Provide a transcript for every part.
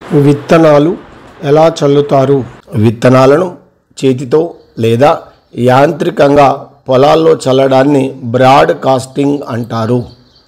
విత్తనాలు ఎలా చల్లుతారు? విత్తనాలను చేతితో లేదా యాంత్రికంగా పొలాల్లో చల్లడాన్ని బ్రాడ్ కాస్టింగ్ అంటారు.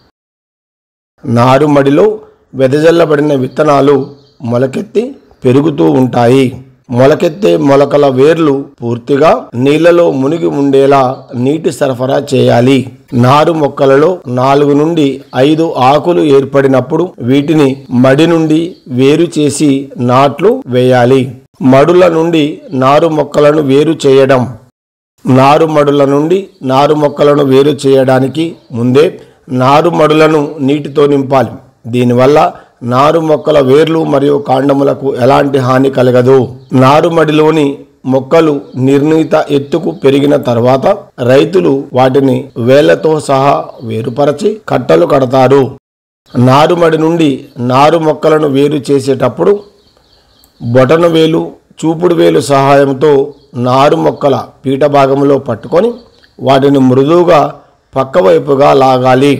నారుమడిలో వెదజల్లబడిన విత్తనాలు మొలకెత్తి పెరుగుతూ ఉంటాయి. మొలకెత్తే మొలకల వేర్లు పూర్తిగా నీళ్లలో మునిగి ఉండేలా నీటి సరఫరా చేయాలి. నారు మొక్కలలో 4 నుండి 5 ఆకులు ఏర్పడినప్పుడు వీటిని మడి నుండి వేరు చేసి నాట్లు వేయాలి. మడుల నుండి నారు మొక్కలను వేరు చేయడం. నారుమడుల నుండి నారు మొక్కలను వేరు చేయడానికి ముందే నారుమడులను నీటితో నింపాలి. దీనివల్ల నారు మొక్కల వేర్లు మరియు కాండములకు ఎలాంటి హాని కలగదు. నారుమడిలోని మొక్కలు నిర్ణీత ఎత్తుకు పెరిగిన తర్వాత రైతులు వాటిని వేళ్లతో సహా వేరుపరచి కట్టలు కడతారు. నారుమడి నుండి నారు మొక్కలను వేరు చేసేటప్పుడు బొటన వేలు, చూపుడు వేలు సహాయంతో నారు మొక్కల పీట భాగంలో పట్టుకొని వాటిని మృదువుగా పక్కవైపుగా లాగాలి.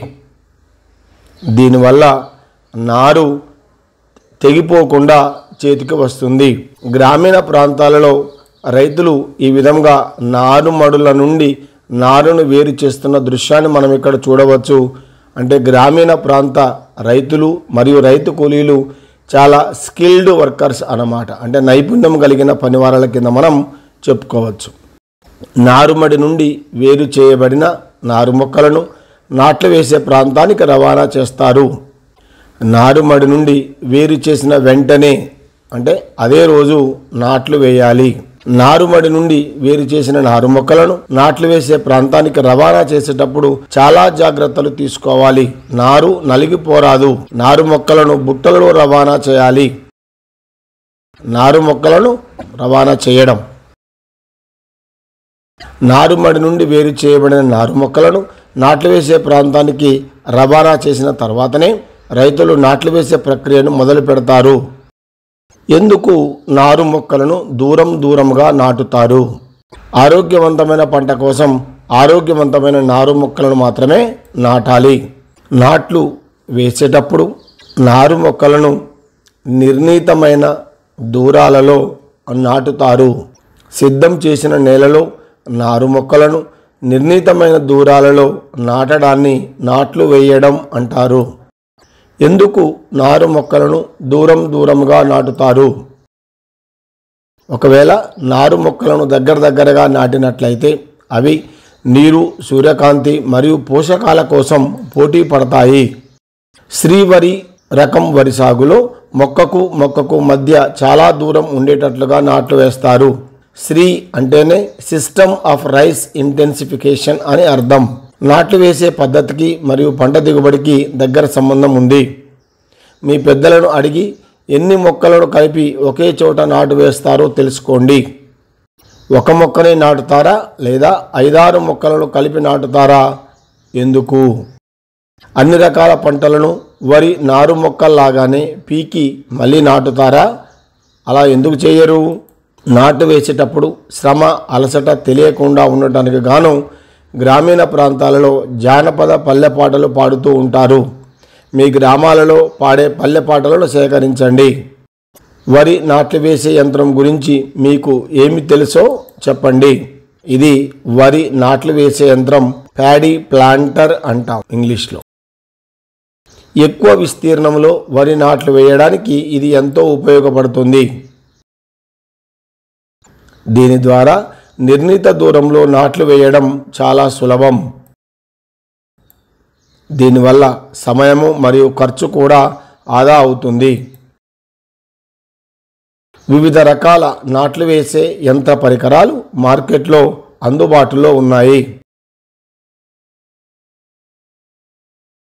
దీనివల్ల నారు తెగిపోకుండా చేతికి వస్తుంది. గ్రామీణ ప్రాంతాలలో రైతులు ఈ విధంగా నారుమడుల నుండి నారును వేరు చేస్తున్న దృశ్యాన్ని మనం ఇక్కడ చూడవచ్చు. అంటే గ్రామీణ ప్రాంత రైతులు మరియు రైతు కూలీలు చాలా స్కిల్డ్ వర్కర్స్ అన్నమాట. అంటే నైపుణ్యం కలిగిన పనివారాల కింద మనం చెప్పుకోవచ్చు. నారుమడి నుండి వేరు చేయబడిన నారు మొక్కలను నాట్లు వేసే ప్రాంతానికి రవాణా చేస్తారు. నారుమడి నుండి వేరు చేసిన వెంటనే అంటే అదే రోజు నాట్లు వేయాలి. నారుమడి నుండి వేరు చేసిన నారు మొక్కలను నాట్లు వేసే ప్రాంతానికి రవాణా చేసేటప్పుడు చాలా జాగ్రత్తలు తీసుకోవాలి. నారు నలిగిపోరాదు. నారు మొక్కలను బుట్టలలో రవాణా చేయాలి. నారు మొక్కలను రవాణా చేయడం. నారుమడి నుండి వేరు చేయబడిన నారు మొక్కలను నాట్లు వేసే ప్రాంతానికి రవాణా చేసిన తర్వాతనే రైతులు నాట్లు వేసే ప్రక్రియను మొదలు పెడతారు. ఎందుకు నారు మొక్కలను దూరంగా నాటుతారు? ఆరోగ్యవంతమైన పంట కోసం ఆరోగ్యవంతమైన నారు మొక్కలను మాత్రమే నాటాలి. నాట్లు వేసేటప్పుడు నారు మొక్కలను నిర్ణీతమైన దూరాలలో నాటుతారు. సిద్ధం చేసిన నేలలో నారు మొక్కలను నిర్ణీతమైన దూరాలలో నాటడాన్ని నాట్లు వేయడం అంటారు. ఎందుకు నారు మొక్కలను దూరంగా నాటుతారు? ఒకవేళ నారు మొక్కలను దగ్గరగా నాటినట్లయితే అవి నీరు, సూర్యకాంతి మరియు పోషకాల కోసం పోటీ పడతాయి. శ్రీవరి రకం వరి సాగులో మొక్కకు మధ్య చాలా దూరం ఉండేటట్లుగా నాట్లు వేస్తారు. శ్రీ అంటేనే సిస్టమ్ ఆఫ్ రైస్ ఇంటెన్సిఫికేషన్ అని అర్థం. నాట్లు వేసే పద్ధతికి మరియు పంట దిగుబడికి దగ్గర సంబంధం ఉంది. మీ పెద్దలను అడిగి ఎన్ని మొక్కలను కలిపి ఒకే చోట నాటు వేస్తారో తెలుసుకోండి. ఒక మొక్కనే నాటుతారా లేదా 5-6 మొక్కలను కలిపి నాటుతారా? ఎందుకు? అన్ని రకాల పంటలను వరి నారు మొక్కల్లాగానే పీకి మళ్ళీ నాటుతారా? అలా ఎందుకు చేయరు? నాటు వేసేటప్పుడు శ్రమ, అలసట తెలియకుండా ఉండటానికి గాను గ్రామీణ ప్రాంతాలలో జానపద పల్లెపాటలు పాడుతూ ఉంటారు. మీ గ్రామాలలో పాడే పల్లెపాటలను సేకరించండి. వరి నాట్లు వేసే యంత్రం గురించి మీకు ఏమి తెలుసో చెప్పండి. ఇది వరి నాట్లు వేసే యంత్రం. ప్యాడీ ప్లాంటర్ అంటాం ఇంగ్లీష్లో. ఎక్కువ విస్తీర్ణంలో వరి నాట్లు వేయడానికి ఇది ఎంతో ఉపయోగపడుతుంది. దీని ద్వారా నిర్ణీత దూరంలో నాట్లు వేయడం చాలా సులభం. దీనివల్ల సమయము మరియు ఖర్చు కూడా ఆదా అవుతుంది. వివిధ రకాల నాట్లు వేసే యంత్ర పరికరాలు మార్కెట్లో అందుబాటులో ఉన్నాయి.